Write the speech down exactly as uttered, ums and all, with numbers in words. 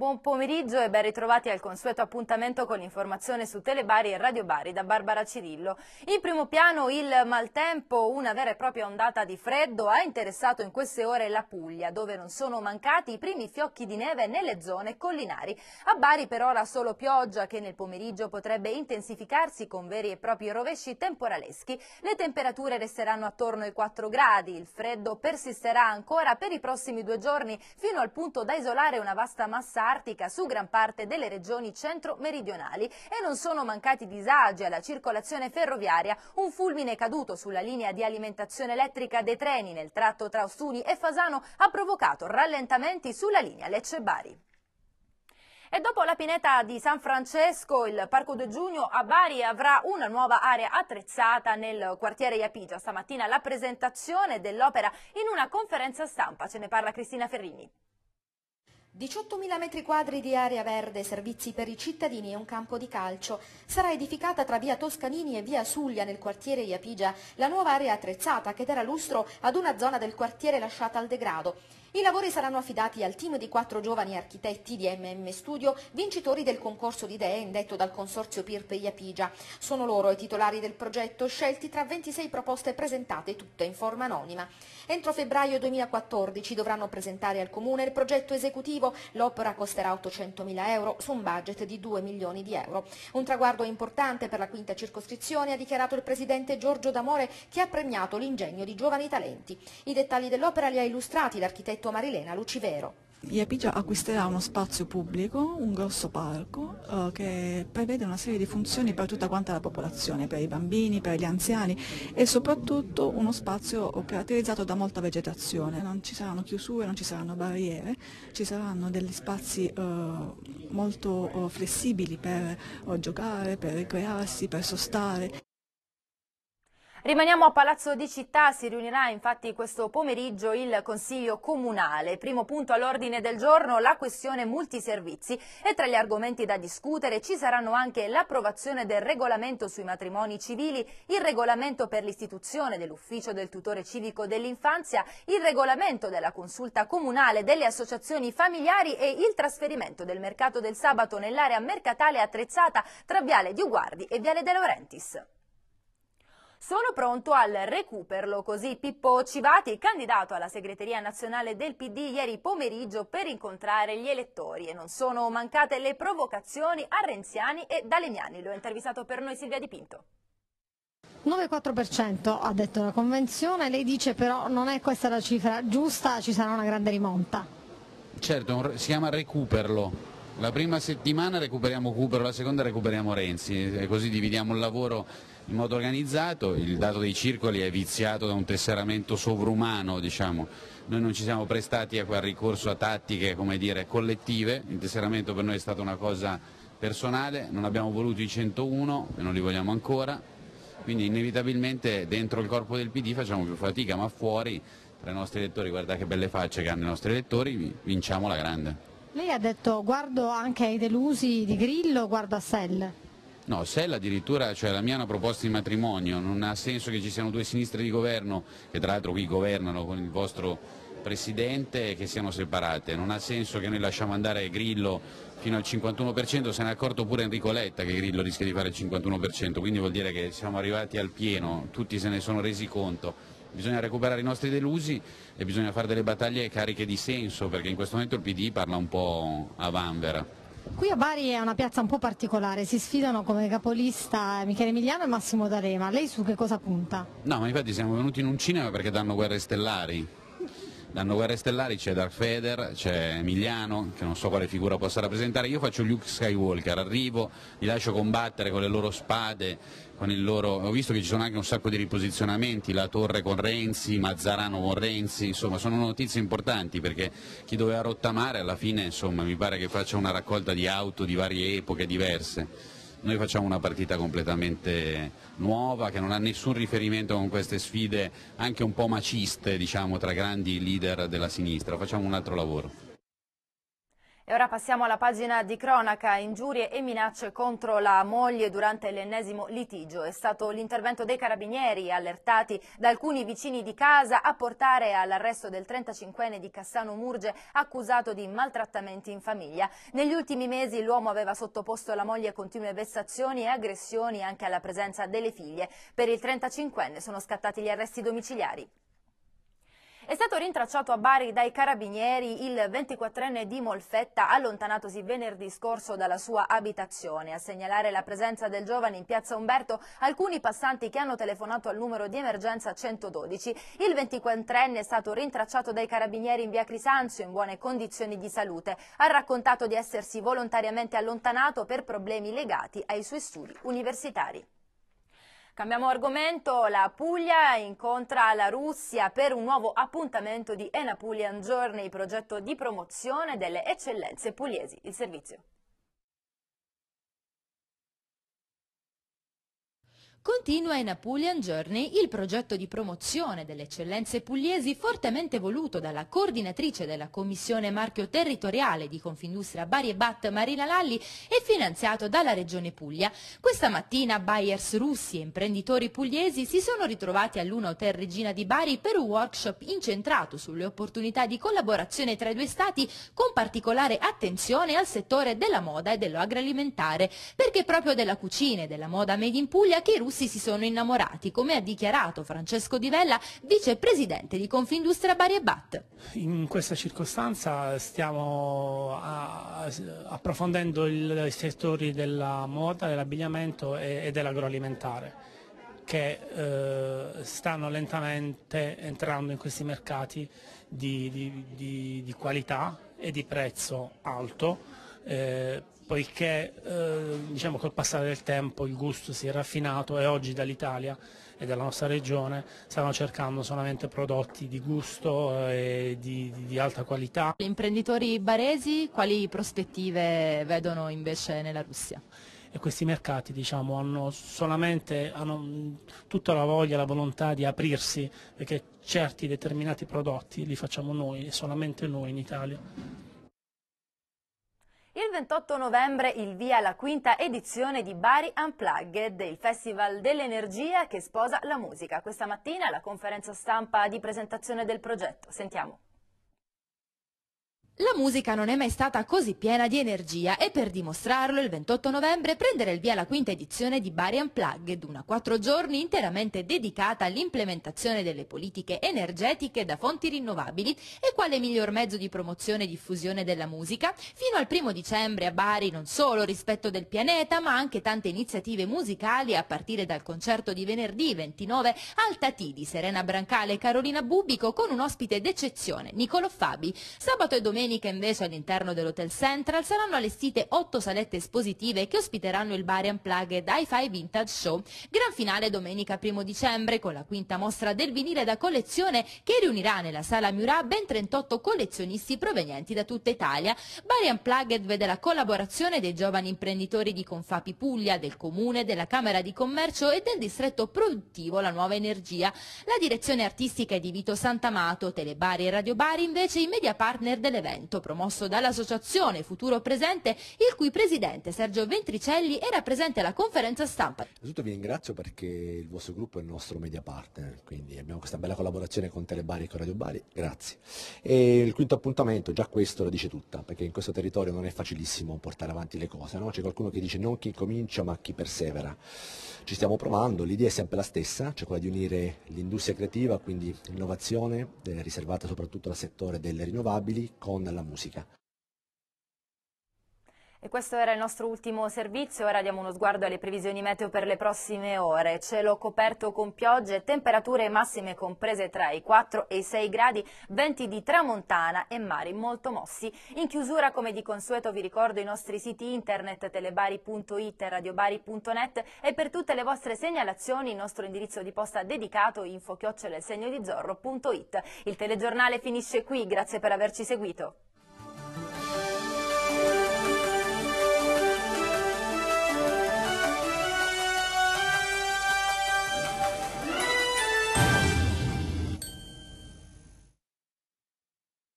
buon pomeriggio e ben ritrovati al consueto appuntamento con l'informazione su Telebari e Radio Bari da Barbara Cirillo. In primo piano il maltempo, una vera e propria ondata di freddo ha interessato in queste ore la Puglia, dove non sono mancati i primi fiocchi di neve nelle zone collinari. A Bari per ora solo pioggia che nel pomeriggio potrebbe intensificarsi con veri e propri rovesci temporaleschi. Le temperature resteranno attorno ai quattro gradi, il freddo persisterà ancora per i prossimi due giorni fino al punto da isolare una vasta massa artica su gran parte delle regioni centro-meridionali e non sono mancati disagi alla circolazione ferroviaria. Un fulmine caduto sulla linea di alimentazione elettrica dei treni nel tratto tra Ostuni e Fasano ha provocato rallentamenti sulla linea Lecce-Bari. E dopo la pineta di San Francesco, il Parco del Giugno a Bari avrà una nuova area attrezzata nel quartiere Iapigia. Stamattina la presentazione dell'opera in una conferenza stampa. Ce ne parla Cristina Ferrini. diciottomila metri quadri di area verde, servizi per i cittadini e un campo di calcio. Sarà edificata tra via Toscanini e via Suglia nel quartiere Iapigia la nuova area attrezzata che darà lustro ad una zona del quartiere lasciata al degrado. I lavori saranno affidati al team di quattro giovani architetti di M M Studio, vincitori del concorso di idee indetto dal consorzio P I R P Iapigia. Sono loro i titolari del progetto, scelti tra ventisei proposte presentate tutte in forma anonima. Entro febbraio duemilaquattordici dovranno presentare al Comune il progetto esecutivo. L'opera costerà ottocentomila euro su un budget di due milioni di euro. Un traguardo importante per la quinta circoscrizione, ha dichiarato il presidente Giorgio D'Amore, che ha premiato l'ingegno di giovani talenti. I dettagli dell'opera li ha illustrati l'architetto Marilena Lucivero. Iapigia acquisterà uno spazio pubblico, un grosso parco, eh, che prevede una serie di funzioni per tutta quanta la popolazione, per i bambini, per gli anziani e soprattutto uno spazio caratterizzato da molta vegetazione. Non ci saranno chiusure, non ci saranno barriere, ci saranno degli spazi eh, molto eh, flessibili per eh, giocare, per ricrearsi, per sostare. Rimaniamo a Palazzo di Città, si riunirà infatti questo pomeriggio il Consiglio Comunale. Primo punto all'ordine del giorno, la questione multiservizi, e tra gli argomenti da discutere ci saranno anche l'approvazione del regolamento sui matrimoni civili, il regolamento per l'istituzione dell'ufficio del tutore civico dell'infanzia, il regolamento della consulta comunale delle associazioni familiari e il trasferimento del mercato del sabato nell'area mercatale attrezzata tra Viale di Uguardi e Viale De Laurentiis. Sono pronto al recuperlo, così Pippo Civati, candidato alla segreteria nazionale del P D ieri pomeriggio per incontrare gli elettori, e non sono mancate le provocazioni a renziani e dalemiani. Lo ha intervistato per noi Silvia Di Pinto. nove virgola quattro per cento ha detto la convenzione, lei dice però non è questa la cifra giusta, ci sarà una grande rimonta. Certo, si chiama recuperlo. La prima settimana recuperiamo Cupero, la seconda recuperiamo Renzi, e così dividiamo il lavoro in modo organizzato. Il dato dei circoli è viziato da un tesseramento sovrumano, diciamo. Noi non ci siamo prestati a quel ricorso a tattiche, come dire, collettive. Il tesseramento per noi è stata una cosa personale, non abbiamo voluto i centouno e non li vogliamo ancora, quindi inevitabilmente dentro il corpo del P D facciamo più fatica, ma fuori tra i nostri elettori, guarda che belle facce che hanno i nostri elettori, vinciamo la grande. Lei ha detto guardo anche ai delusi di Grillo, guardo a Sell. No, Sell addirittura, cioè la mia è una proposta di matrimonio, non ha senso che ci siano due sinistre di governo, che tra l'altro qui governano con il vostro presidente, che siano separate. Non ha senso che noi lasciamo andare Grillo fino al cinquantuno per cento, se ne è accorto pure Enrico Letta che Grillo rischia di fare il cinquantuno per cento, quindi vuol dire che siamo arrivati al pieno, tutti se ne sono resi conto. Bisogna recuperare i nostri delusi e bisogna fare delle battaglie cariche di senso, perché in questo momento il P D parla un po' a vanvera. Qui a Bari è una piazza un po' particolare, si sfidano come capolista Michele Emiliano e Massimo D'Alema. Lei su che cosa punta? No, ma infatti siamo venuti in un cinema perché danno Guerre Stellari. Danno Guerre Stellari, c'è Darth Vader, c'è Emiliano, che non so quale figura possa rappresentare. Io faccio Luke Skywalker, arrivo, li lascio combattere con le loro spade, con il loro... Ho visto che ci sono anche un sacco di riposizionamenti, la Torre con Renzi, Mazzarano con Renzi, insomma sono notizie importanti, perché chi doveva rottamare alla fine, insomma, mi pare che faccia una raccolta di auto di varie epoche diverse. Noi facciamo una partita completamente nuova, che non ha nessun riferimento con queste sfide anche un po' maciste, diciamo, tra grandi leader della sinistra. Facciamo un altro lavoro. E ora passiamo alla pagina di cronaca. Ingiurie e minacce contro la moglie durante l'ennesimo litigio. È stato l'intervento dei carabinieri, allertati da alcuni vicini di casa, a portare all'arresto del trentacinquenne di Cassano Murge, accusato di maltrattamenti in famiglia. Negli ultimi mesi l'uomo aveva sottoposto la moglie a continue vessazioni e aggressioni anche alla presenza delle figlie. Per il trentacinquenne sono scattati gli arresti domiciliari. È stato rintracciato a Bari dai carabinieri il ventiquattrenne di Molfetta, allontanatosi venerdì scorso dalla sua abitazione. A segnalare la presenza del giovane in piazza Umberto alcuni passanti che hanno telefonato al numero di emergenza centododici. Il ventiquattrenne è stato rintracciato dai carabinieri in via Crisanzio in buone condizioni di salute. Ha raccontato di essersi volontariamente allontanato per problemi legati ai suoi studi universitari. Cambiamo argomento, la Puglia incontra la Russia per un nuovo appuntamento di Enapulian Journey, progetto di promozione delle eccellenze pugliesi. Il servizio. Continua Enapulian Journey, il progetto di promozione delle eccellenze pugliesi fortemente voluto dalla coordinatrice della Commissione Marchio Territoriale di Confindustria Bari e Bat, Marina Lalli, e finanziato dalla Regione Puglia. Questa mattina buyers russi e imprenditori pugliesi si sono ritrovati all'Una Hotel Regina di Bari per un workshop incentrato sulle opportunità di collaborazione tra i due stati, con particolare attenzione al settore della moda e dell'agroalimentare, perché è proprio della cucina e della moda made in Puglia che i russi si sono innamorati, come ha dichiarato Francesco Di Vella, vicepresidente di Confindustria Bari e Bat. In questa circostanza stiamo approfondendo i settori della moda, dell'abbigliamento e dell'agroalimentare, che eh, stanno lentamente entrando in questi mercati di, di, di, di qualità e di prezzo alto, eh, poiché eh, diciamo, col passare del tempo il gusto si è raffinato e oggi dall'Italia e dalla nostra regione stanno cercando solamente prodotti di gusto e di, di, di alta qualità. Gli imprenditori baresi quali prospettive vedono invece nella Russia? E questi mercati diciamo, hanno solamente hanno tutta la voglia, la volontà di aprirsi, perché certi determinati prodotti li facciamo noi e solamente noi in Italia. Il ventotto novembre il via alla quinta edizione di Bari Unplugged, il festival dell'energia che sposa la musica. Questa mattina la conferenza stampa di presentazione del progetto. Sentiamo. La musica non è mai stata così piena di energia e per dimostrarlo il ventotto novembre prenderà il via la quinta edizione di Bari Unplugged, una quattro giorni interamente dedicata all'implementazione delle politiche energetiche da fonti rinnovabili e quale miglior mezzo di promozione e diffusione della musica. Fino al primo dicembre a Bari non solo rispetto del pianeta ma anche tante iniziative musicali, a partire dal concerto di venerdì ventinove al Tatì di Serena Brancale e Carolina Bubico con un ospite d'eccezione, Nicolò Fabi. Sabato e domenica invece all'interno dell'Hotel Central saranno allestite otto salette espositive che ospiteranno il Bari Unplugged Hi-Fi Vintage Show. Gran finale domenica primo dicembre con la quinta mostra del vinile da collezione che riunirà nella Sala Murat ben trentotto collezionisti provenienti da tutta Italia. Bari Unplugged vede la collaborazione dei giovani imprenditori di Confapi Puglia, del Comune, della Camera di Commercio e del distretto produttivo La Nuova Energia. La direzione artistica è di Vito Santamato, Telebari e Radio Bari invece i media partner dell'evento, promosso dall'associazione Futuro Presente, il cui presidente Sergio Ventricelli era presente alla conferenza stampa. Innanzitutto vi ringrazio perché il vostro gruppo è il nostro media partner, quindi abbiamo questa bella collaborazione con Telebari e con Radio Bari, grazie. E il quinto appuntamento, già questo lo dice tutta, perché in questo territorio non è facilissimo portare avanti le cose, no? C'è qualcuno che dice non chi comincia ma chi persevera. Ci stiamo provando, l'idea è sempre la stessa, cioè quella di unire l'industria creativa, quindi l'innovazione eh, riservata soprattutto al settore delle rinnovabili, con la musica. E questo era il nostro ultimo servizio, ora diamo uno sguardo alle previsioni meteo per le prossime ore. Cielo coperto con piogge, temperature massime comprese tra i quattro e i sei gradi, venti di tramontana e mari molto mossi. In chiusura, come di consueto, vi ricordo i nostri siti internet telebari punto it e radiobari punto net e per tutte le vostre segnalazioni il nostro indirizzo di posta dedicato info chiocciola il segno di zorro punto it. Il telegiornale finisce qui, grazie per averci seguito.